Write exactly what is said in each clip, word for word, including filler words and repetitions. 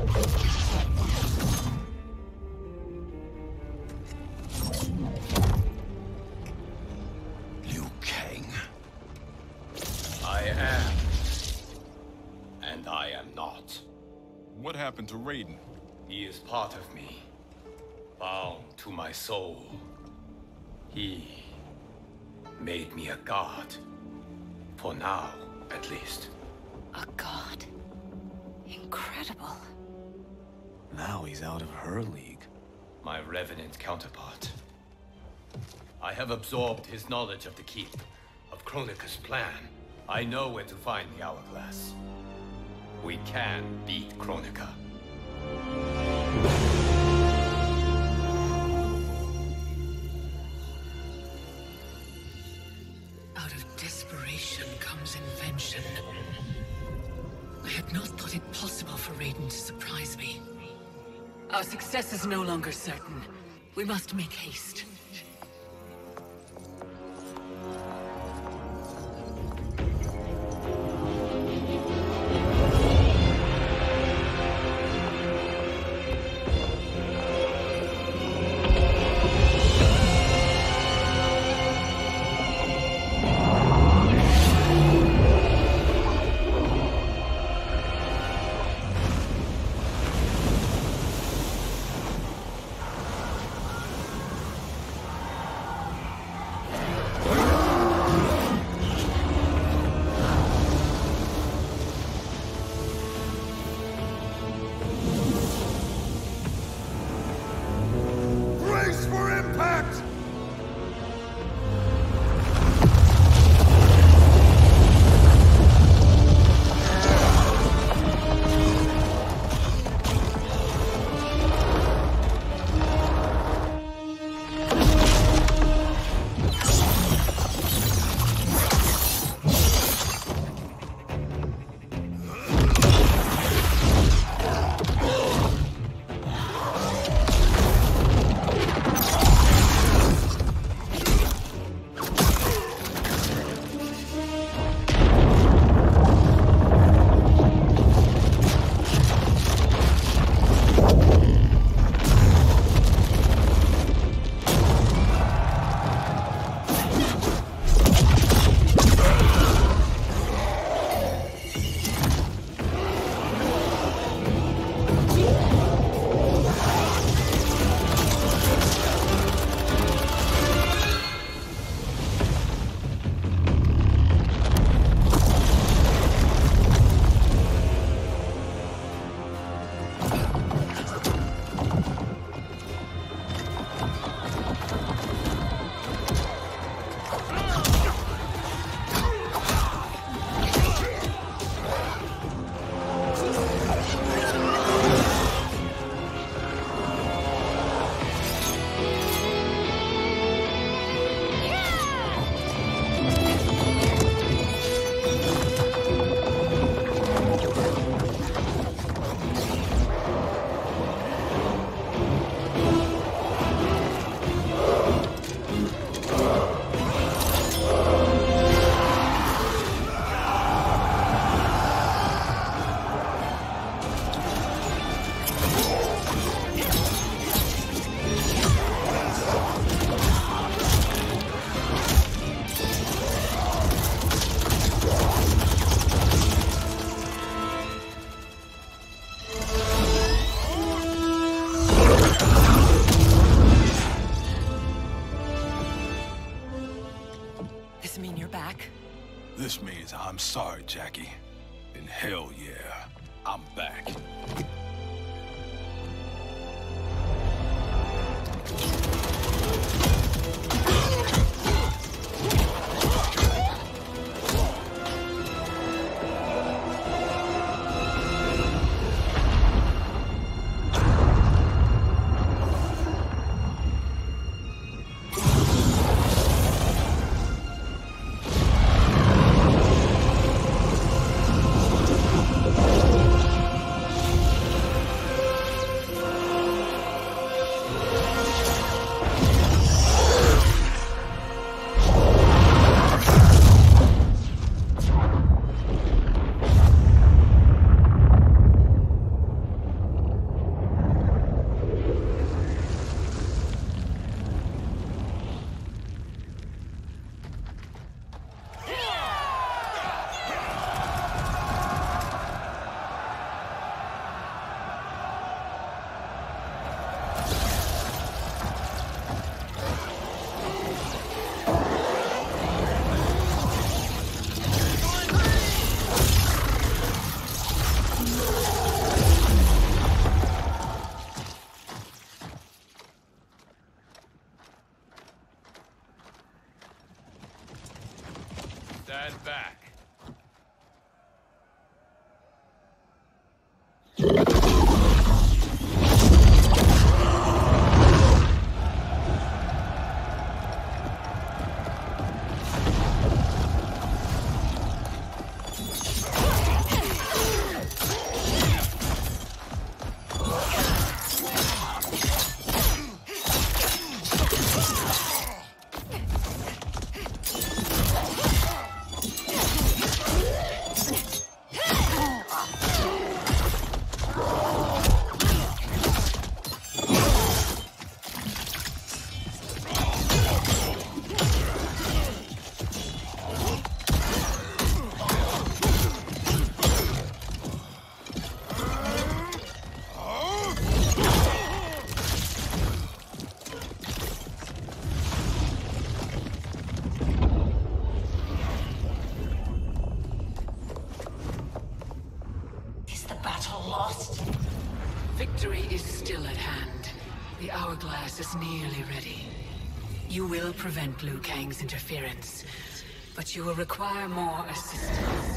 Liu Kang. I am. And I am not. What happened to Raiden? He is part of me. Bound to my soul. He made me a god. For now, at least. A god? Incredible. Now he's out of her league. My revenant counterpart. I have absorbed his knowledge of the Keep, of Kronika's plan. I know where to find the Hourglass. We can beat Kronika. Out of desperation comes invention. I had not thought it possible for Raiden to surprise me. Our success is no longer certain. We must make haste. This means I'm sorry, Jackie. And hell yeah, I'm back. battle lost. Victory is still at hand. The hourglass is nearly ready. You will prevent Liu Kang's interference, but you will require more assistance.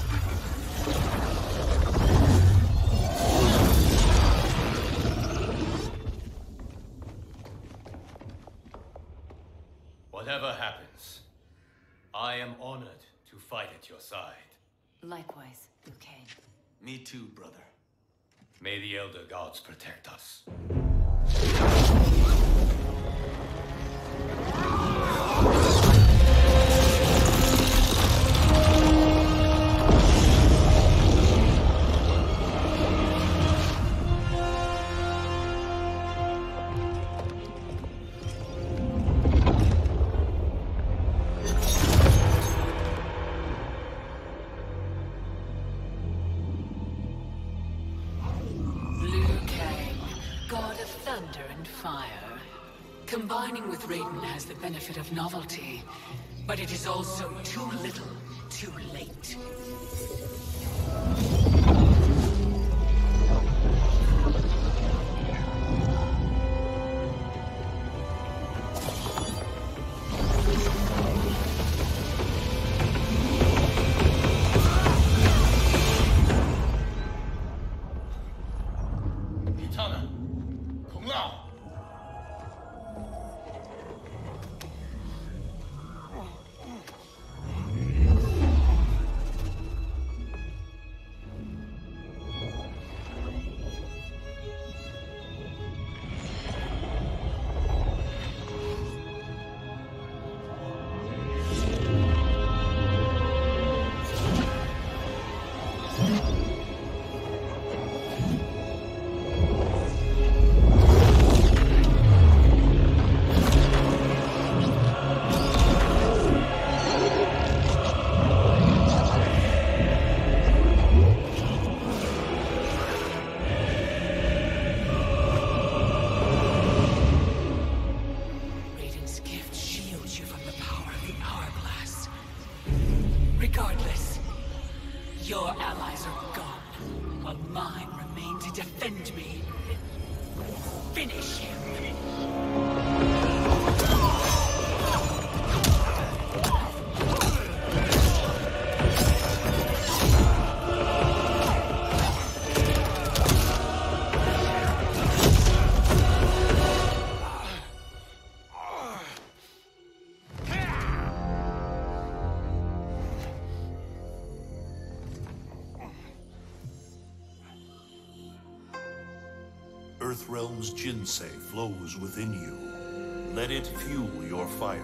Whatever happens, I am honored to fight at your side. Likewise, Liu Kang. Me too, brother. May the Elder Gods protect us. Combining with Raiden has the benefit of novelty, but it is also too little, too late. Regardless, your allies are gone, while mine remain to defend me. Finish him! Earthrealm's Jinsei flows within you. Let it fuel your fire.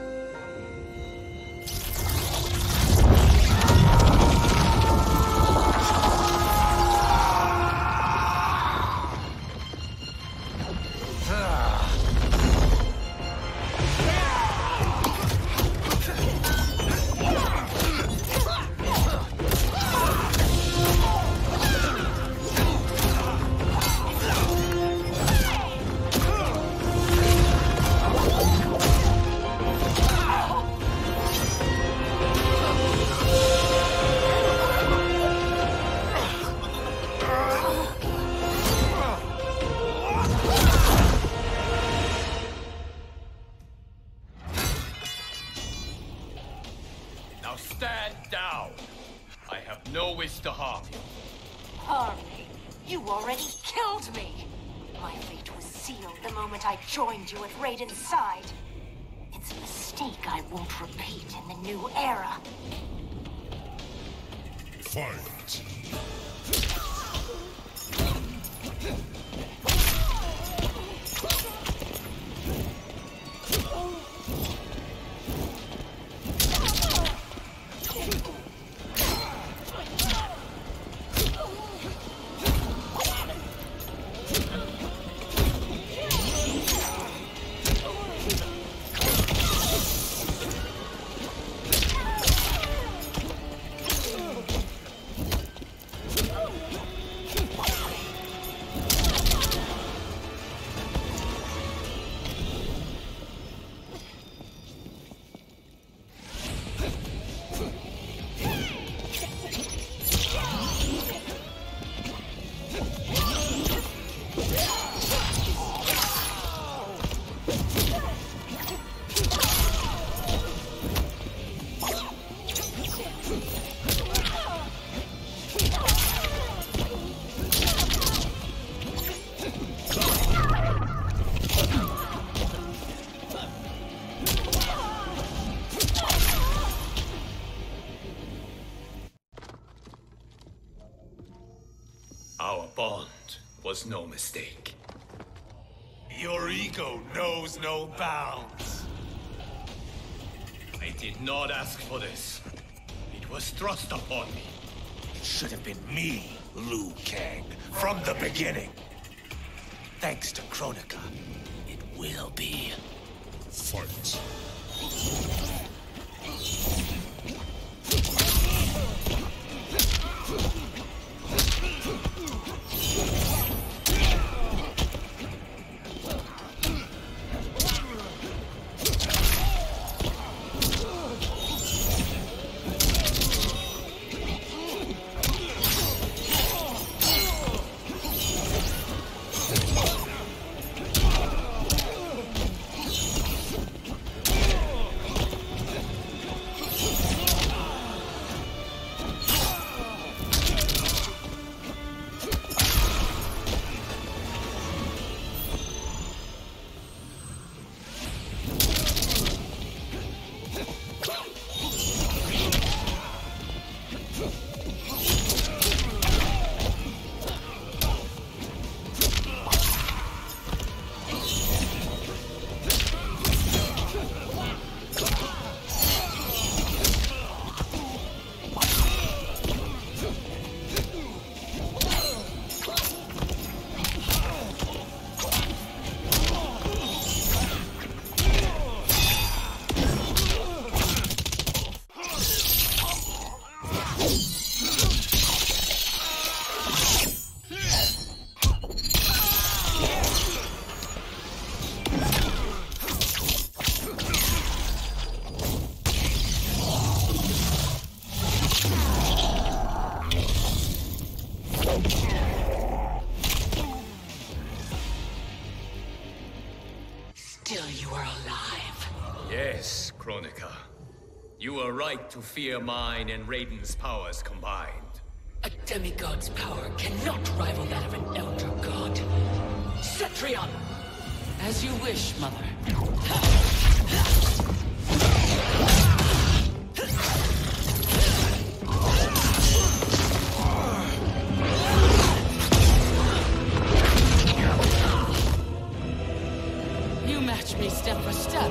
Now stand down. I have no wish to harm you. Harm me? You already killed me. My fate was sealed the moment I joined you at Raiden's side. It's a mistake I won't repeat in the new era. Fight! Our bond was no mistake. Your ego knows no bounds. I did not ask for this. It was thrust upon me. It should have been me, Liu Kang, from the beginning. Thanks to Kronika, it will be. Fight. Still you are alive. Yes, Kronika. You were right to fear mine and Raiden's powers combined. A demigod's power cannot rival that of an elder god. Cetrion! As you wish, Mother. You match me step for step.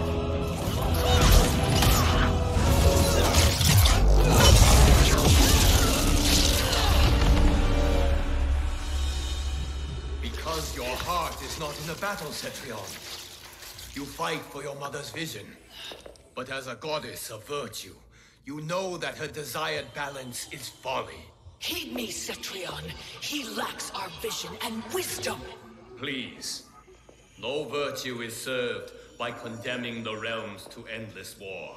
Because your heart is not in the battle, Cetrion. You fight for your mother's vision. But as a goddess of virtue, you know that her desired balance is folly. Heed me, Cetrion. He lacks our vision and wisdom. Please. No virtue is served by condemning the realms to endless war.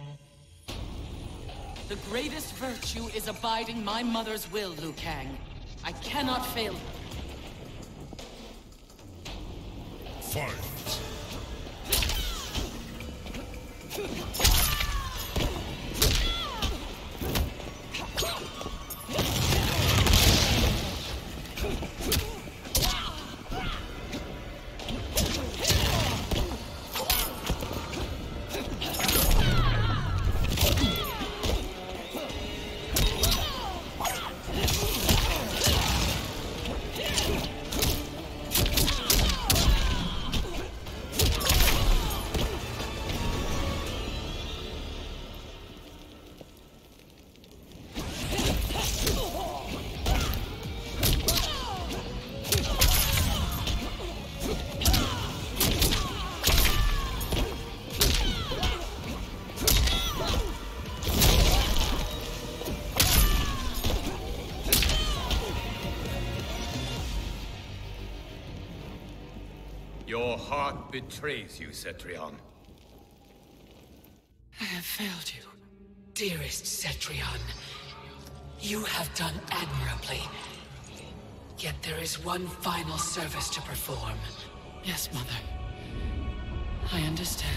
The greatest virtue is abiding my mother's will, Liu Kang. I cannot fail her. Fight. Your heart betrays you, Cetrion. I have failed you, dearest Cetrion. You have done admirably. Yet there is one final service to perform. Yes, Mother. I understand.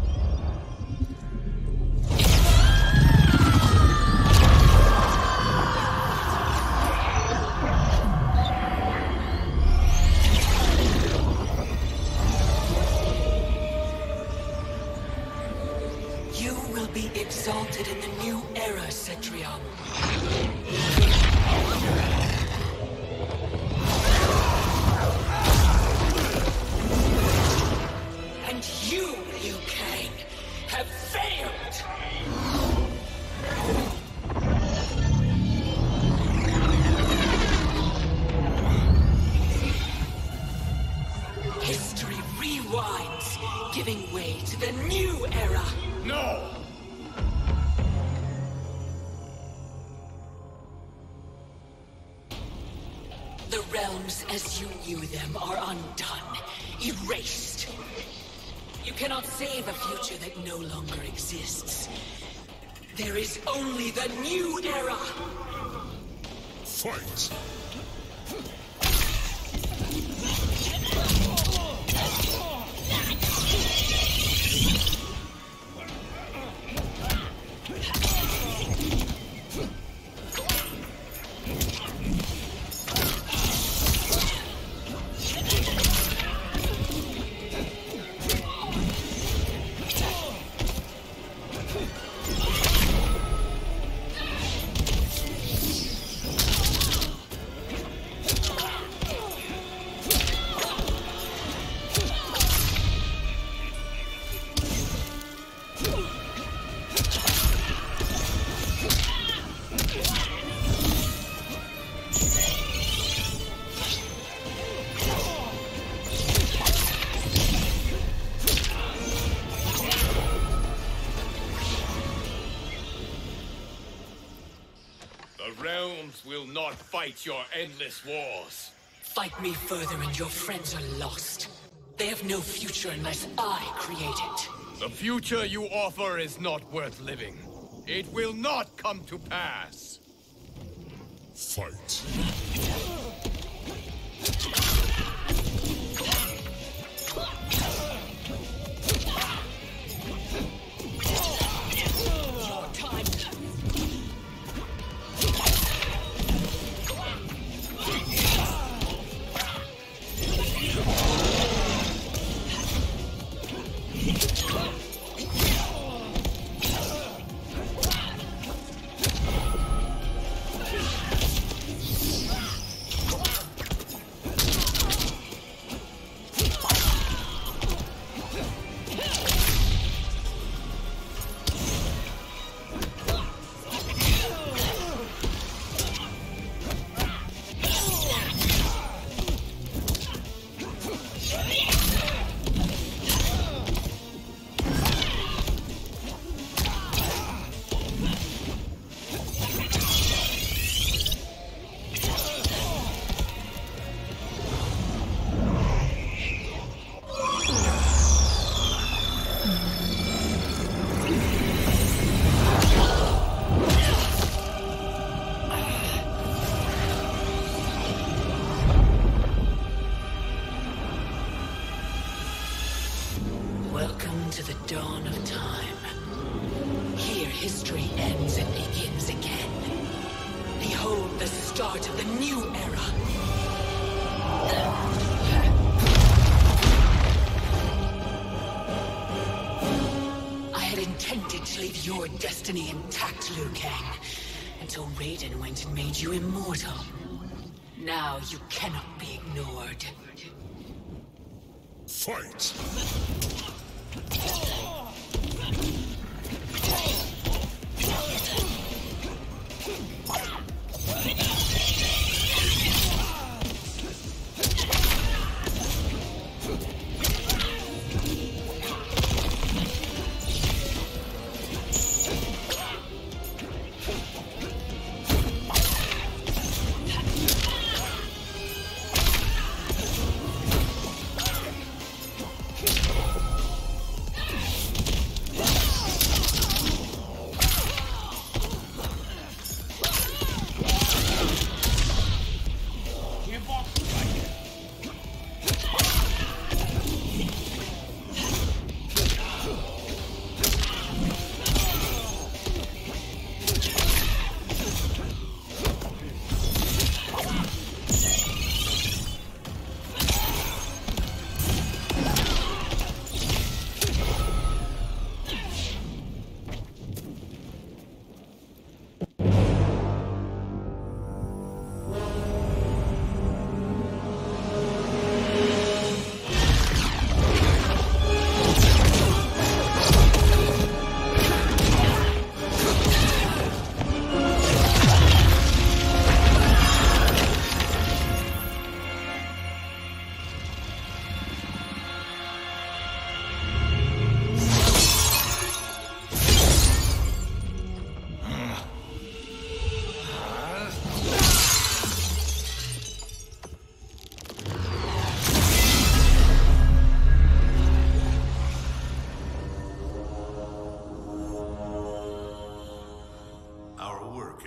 You will be exalted in the new era, Cetrion. the new era! No! The realms as you knew them are undone, erased. You cannot save a future that no longer exists. There is only the new era! Fight! Will not fight your endless wars. Fight me further and your friends are lost. They have no future unless I create it. The future you offer is not worth living. It will not come to pass. Fight. Welcome to the dawn of time. Here history ends and begins again. Behold the start of the new era. I had intended to leave your destiny intact, Liu Kang, until Raiden went and made you immortal. Now you cannot be ignored. Fight!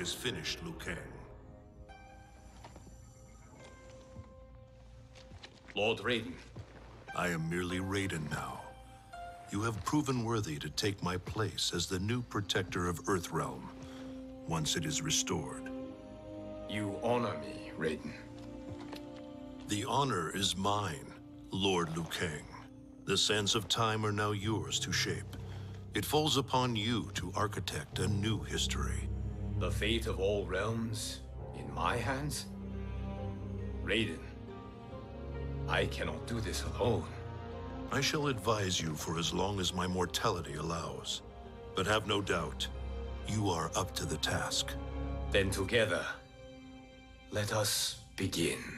is finished, Liu Kang. Lord Raiden. I am merely Raiden now. You have proven worthy to take my place as the new protector of Earthrealm, once it is restored. You honor me, Raiden. The honor is mine, Lord Liu Kang. The sands of time are now yours to shape. It falls upon you to architect a new history. The fate of all realms in my hands? Raiden, I cannot do this alone. I shall advise you for as long as my mortality allows. But have no doubt, you are up to the task. Then together, let us begin.